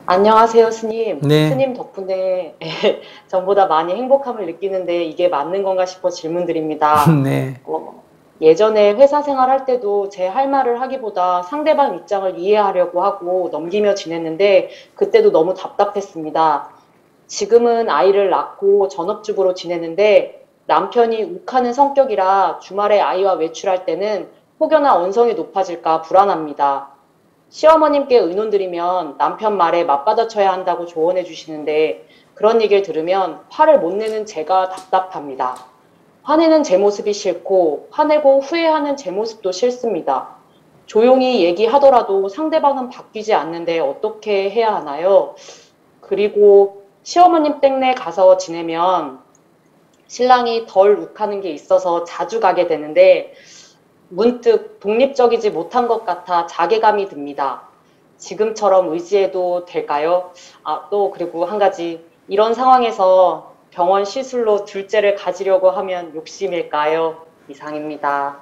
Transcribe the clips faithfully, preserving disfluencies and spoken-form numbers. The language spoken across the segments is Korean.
안녕하세요, 스님. 네, 스님 덕분에 전보다 많이 행복함을 느끼는데 이게 맞는 건가 싶어 질문드립니다. 네. 어, 예전에 회사 생활할 때도 제 할 말을 하기보다 상대방 입장을 이해하려고 하고 넘기며 지냈는데 그때도 너무 답답했습니다. 지금은 아이를 낳고 전업주부로 지내는데 남편이 욱하는 성격이라 주말에 아이와 외출할 때는 혹여나 언성이 높아질까 불안합니다. 시어머님께 의논드리면 남편 말에 맞받아쳐야 한다고 조언해 주시는데 그런 얘기를 들으면 화를 못 내는 제가 답답합니다. 화내는 제 모습이 싫고 화내고 후회하는 제 모습도 싫습니다. 조용히 얘기하더라도 상대방은 바뀌지 않는데 어떻게 해야 하나요? 그리고 시어머님 댁내 가서 지내면 신랑이 덜 욱하는 게 있어서 자주 가게 되는데 문득 독립적이지 못한 것 같아 자괴감이 듭니다. 지금처럼 의지해도 될까요? 아, 또 그리고 한 가지 이런 상황에서 병원 시술로 둘째를 가지려고 하면 욕심일까요? 이상입니다.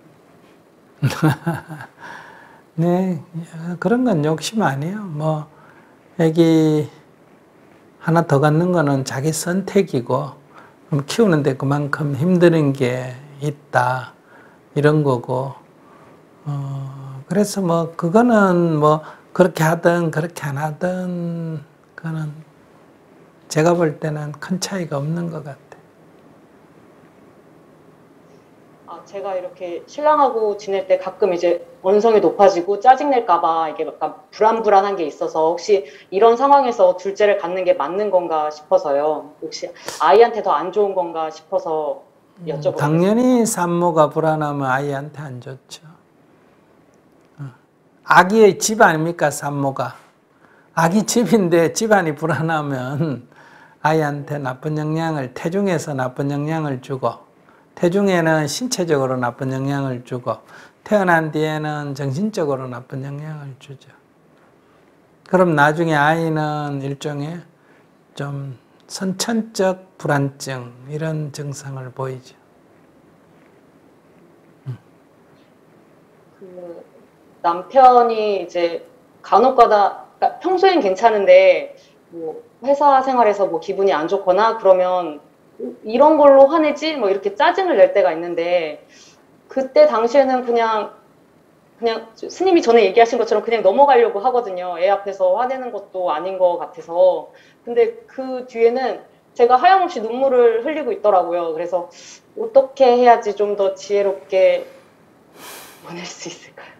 네, 그런 건 욕심 아니에요. 뭐, 애기 하나 더 갖는 거는 자기 선택이고, 키우는데 그만큼 힘드는 게 있다. 이런 거고, 어, 그래서 뭐, 그거는 뭐, 그렇게 하든, 그렇게 안 하든, 그거는 제가 볼 때는 큰 차이가 없는 것 같아요. 아, 제가 이렇게 신랑하고 지낼 때 가끔 이제 언성이 높아지고 짜증낼까봐 이게 약간 불안불안한 게 있어서 혹시 이런 상황에서 둘째를 갖는 게 맞는 건가 싶어서요. 혹시 아이한테 더 안 좋은 건가 싶어서 음, 여쭤보겠습니다. 당연히 산모가 불안하면 아이한테 안 좋죠. 아기의 집 아닙니까, 산모가? 아기 집인데 집안이 불안하면 아이한테 나쁜 영향을, 태중에서 나쁜 영향을 주고, 태중에는 신체적으로 나쁜 영향을 주고, 태어난 뒤에는 정신적으로 나쁜 영향을 주죠. 그럼 나중에 아이는 일종의 좀 선천적 불안증, 이런 증상을 보이죠. 그 남편이 이제 간혹가다 그러니까 평소엔 괜찮은데 뭐 회사 생활에서 뭐 기분이 안 좋거나 그러면 이런 걸로 화내지? 뭐 이렇게 짜증을 낼 때가 있는데 그때 당시에는 그냥 그냥 스님이 전에 얘기하신 것처럼 그냥 넘어가려고 하거든요. 애 앞에서 화내는 것도 아닌 것 같아서. 근데 그 뒤에는 제가 하염없이 눈물을 흘리고 있더라고요. 그래서 어떻게 해야지 좀 더 지혜롭게 보낼 수 있을까요?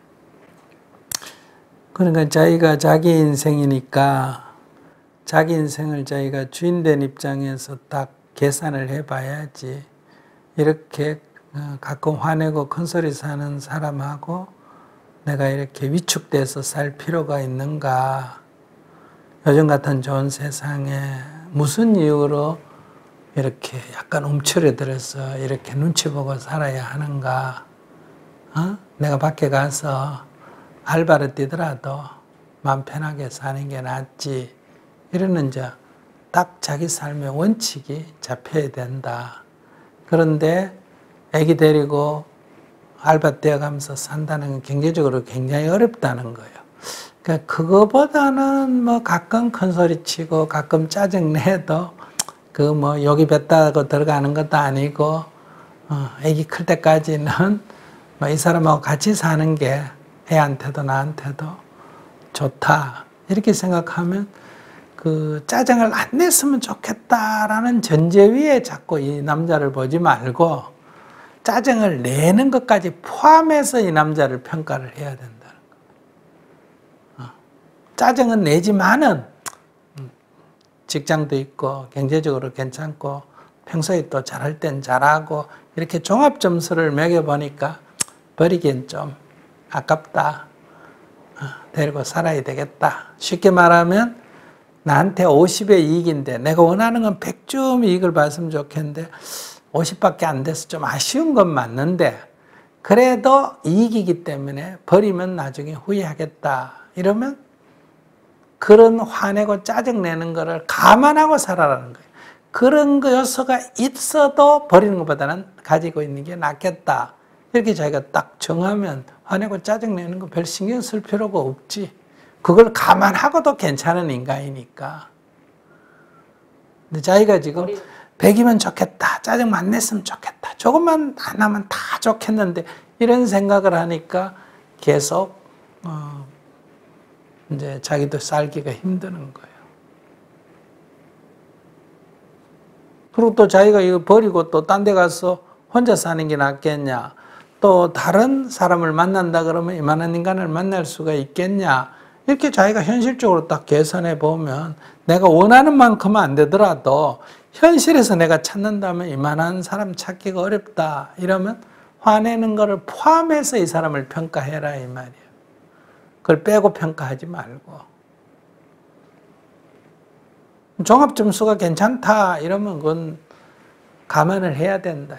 그러니까 자기가 자기 인생이니까 자기 인생을 자기가 주인된 입장에서 딱 계산을 해봐야지. 이렇게 가끔 화내고 큰소리 사는 사람하고 내가 이렇게 위축돼서 살 필요가 있는가. 요즘 같은 좋은 세상에 무슨 이유로 이렇게 약간 움츠러들어서 이렇게 눈치 보고 살아야 하는가. 어? 내가 밖에 가서 알바를 뛰더라도 마음 편하게 사는 게 낫지. 이러는 이제 딱 자기 삶의 원칙이 잡혀야 된다. 그런데 애기 데리고 알바 뛰어가면서 산다는 건 경제적으로 굉장히 어렵다는 거예요. 그러니까 그거보다는 뭐 가끔 큰 소리 치고 가끔 짜증 내도 그 뭐 욕이 뱉다고 들어가는 것도 아니고 어, 애기 클 때까지는 뭐 이 사람하고 같이 사는 게 애한테도 나한테도 좋다. 이렇게 생각하면 그 짜증을 안 냈으면 좋겠다라는 전제 위에 자꾸 이 남자를 보지 말고 짜증을 내는 것까지 포함해서 이 남자를 평가를 해야 된다는 거. 어. 짜증은 내지만은 직장도 있고 경제적으로 괜찮고 평소에 또 잘할 땐 잘하고 이렇게 종합 점수를 매겨보니까 버리기엔 좀 아깝다. 어. 데리고 살아야 되겠다. 쉽게 말하면 나한테 오십의 이익인데 내가 원하는 건 백 점 이익을 받으면 좋겠는데 오십밖에 안 돼서 좀 아쉬운 건 맞는데 그래도 이익이기 때문에 버리면 나중에 후회하겠다. 이러면 그런 화내고 짜증내는 거를 감안하고 살아라는 거예요. 그런 거 요소가 있어도 버리는 것보다는 가지고 있는 게 낫겠다. 이렇게 자기가 딱 정하면 화내고 짜증내는 거 별 신경 쓸 필요가 없지. 그걸 감안하고도 괜찮은 인간이니까. 근데 자기가 지금 어린... 백이면 좋겠다, 짜증 안 냈으면 좋겠다, 조금만 안 하면 다 좋겠는데 이런 생각을 하니까 계속 어 이제 자기도 살기가 힘드는 거예요. 그리고 또 자기가 이거 버리고 또 딴 데 가서 혼자 사는 게 낫겠냐, 또 다른 사람을 만난다 그러면 이만한 인간을 만날 수가 있겠냐, 이렇게 자기가 현실적으로 딱 계산해 보면 내가 원하는 만큼은 안 되더라도 현실에서 내가 찾는다면 이만한 사람 찾기가 어렵다 이러면 화내는 거를 포함해서 이 사람을 평가해라 이 말이에요. 그걸 빼고 평가하지 말고. 종합 점수가 괜찮다 이러면 그건 감안을 해야 된다.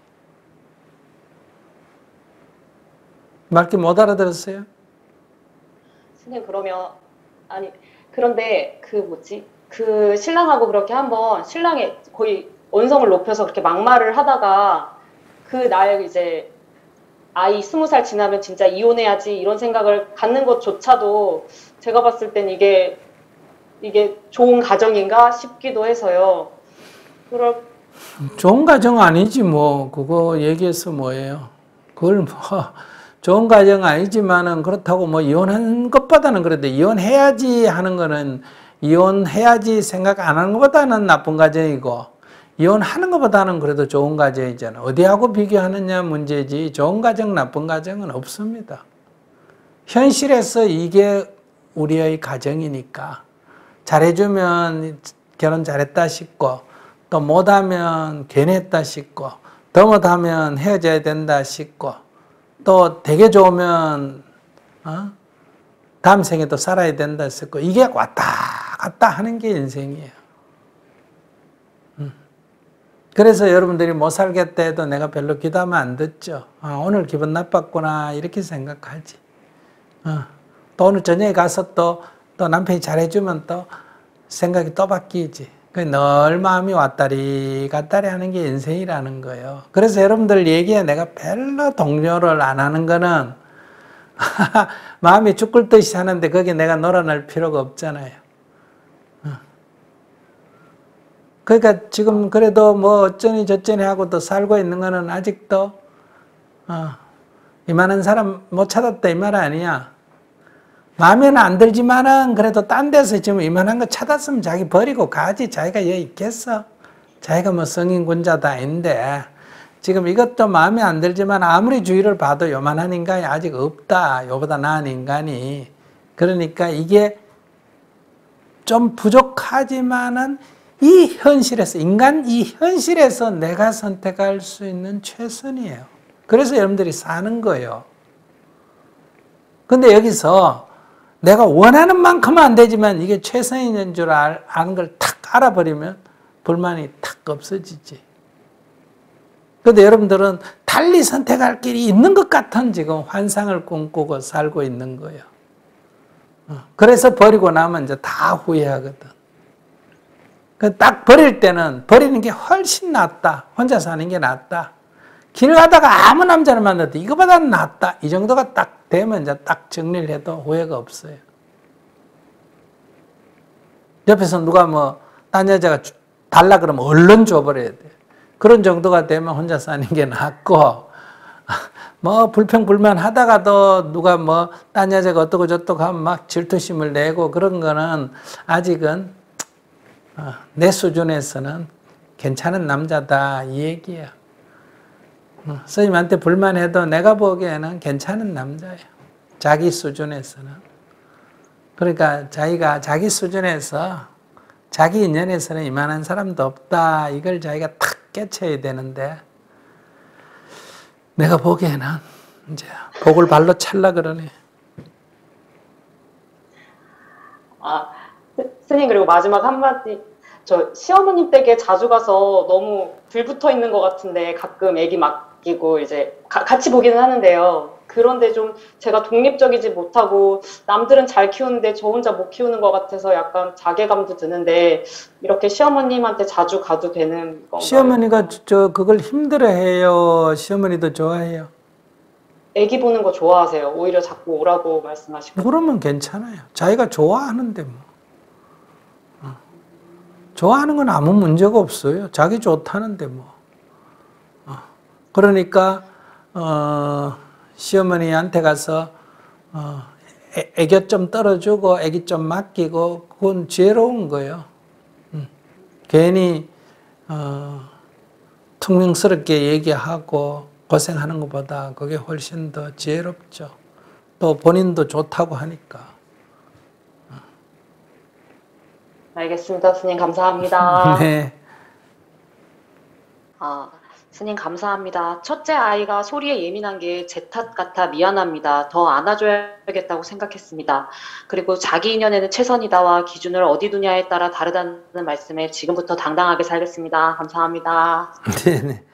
말귀 못 알아들었어요? 선생님 그러면 아니 그런데 그 뭐지 그 신랑하고 그렇게 한번 신랑이 거의 언성을 높여서 그렇게 막말을 하다가 그 날 이제 아이 스무 살 지나면 진짜 이혼해야지 이런 생각을 갖는 것조차도 제가 봤을 땐 이게 이게 좋은 가정인가 싶기도 해서요. 그럴 좋은 가정 아니지 뭐. 그거 얘기해서 뭐예요. 그걸 뭐 좋은 가정 아니지만은 그렇다고 뭐 이혼한 것보다는 그래도 이혼해야지 하는 거는 이혼해야지 생각 안 하는 것보다는 나쁜 가정이고 이혼하는 것보다는 그래도 좋은 가정이잖아. 어디하고 비교하느냐 문제지 좋은 가정 나쁜 가정은 없습니다. 현실에서 이게 우리의 가정이니까 잘해주면 결혼 잘했다 싶고 또 못하면 괜했다 싶고 더 못하면 헤어져야 된다 싶고 또 되게 좋으면 어? 다음 생에 또 살아야 된다 싶고 이게 왔다 갔다 하는 게 인생이에요. 음. 그래서 여러분들이 못 살겠다 해도 내가 별로 기도하면 안 듣죠. 아, 오늘 기분 나빴구나 이렇게 생각하지. 어. 또 오늘 저녁에 가서 또, 또 남편이 잘해주면 또 생각이 또 바뀌지. 늘 마음이 왔다리 갔다리 하는 게 인생이라는 거예요. 그래서 여러분들 얘기에 내가 별로 동료를 안 하는 거는 마음이 죽을 듯이 하는데 거기에 내가 놀아날 필요가 없잖아요. 그러니까 지금 그래도 뭐 어쩌니 저쩌니 하고 또 살고 있는 거는 아직도 어, 이만한 사람 못 찾았다 이 말 아니야. 마음에는 안 들지만은 그래도 딴 데서 지금 이만한 거 찾았으면 자기 버리고 가지. 자기가 여기 있겠어. 자기가 뭐 성인군자도 아닌데 지금 이것도 마음에 안 들지만 아무리 주위를 봐도 요만한 인간이 아직 없다. 요보다 나은 인간이. 그러니까 이게 좀 부족하지만은 이 현실에서 인간 이 현실에서 내가 선택할 수 있는 최선이에요. 그래서 여러분들이 사는 거예요. 근데 여기서 내가 원하는 만큼은 안 되지만 이게 최선인 줄 아는 걸 탁 알아버리면 불만이 탁 없어지지. 그런데 여러분들은 달리 선택할 길이 있는 것 같은 지금 환상을 꿈꾸고 살고 있는 거예요. 그래서 버리고 나면 이제 다 후회하거든. 딱 버릴 때는 버리는 게 훨씬 낫다. 혼자 사는 게 낫다. 길 가다가 아무 남자를 만나도 이거보다는 낫다. 이 정도가 딱 되면 이제 딱 정리를 해도 후회가 없어요. 옆에서 누가 뭐 딴 여자가 달라 그러면 얼른 줘버려야 돼. 그런 정도가 되면 혼자 사는 게 낫고 뭐 불평불만 하다가도 누가 뭐 딴 여자가 어떠고 저떠고 하면 막 질투심을 내고 그런 거는 아직은 내 수준에서는 괜찮은 남자다 이 얘기야. 선생님한테 불만해도 내가 보기에는 괜찮은 남자예요. 자기 수준에서는. 그러니까 자기가 자기 수준에서 자기 인연에서는 이만한 사람도 없다. 이걸 자기가 탁 깨쳐야 되는데 내가 보기에는 이제 복을 발로 찰라 그러네. 아, 스님 그리고 마지막 한마디. 저 시어머님 댁에 자주 가서 너무 불붙어 있는 것 같은데 가끔 애기 맡기고 이제 가, 같이 보기는 하는데요. 그런데 좀 제가 독립적이지 못하고 남들은 잘 키우는데 저 혼자 못 키우는 것 같아서 약간 자괴감도 드는데 이렇게 시어머님한테 자주 가도 되는 건가요? 시어머니가 저 그걸 힘들어해요? 시어머니도 좋아해요? 애기 보는 거 좋아하세요. 오히려 자꾸 오라고 말씀하시고. 그러면 괜찮아요. 자기가 좋아하는데 뭐. 어. 좋아하는 건 아무 문제가 없어요. 자기 좋다는데 뭐. 어. 그러니까 어, 시어머니한테 가서 어, 애, 애교 좀 떨어주고 애기 좀 맡기고 그건 지혜로운 거예요. 음. 괜히 어, 퉁명스럽게 얘기하고 고생하는 것보다 그게 훨씬 더 지혜롭죠. 또 본인도 좋다고 하니까. 알겠습니다. 스님 감사합니다. 네. 아, 스님 감사합니다. 첫째 아이가 소리에 예민한 게 제 탓 같아 미안합니다. 더 안아줘야겠다고 생각했습니다. 그리고 자기 인연에는 최선이다와 기준을 어디 두냐에 따라 다르다는 말씀에 지금부터 당당하게 살겠습니다. 감사합니다. 네네.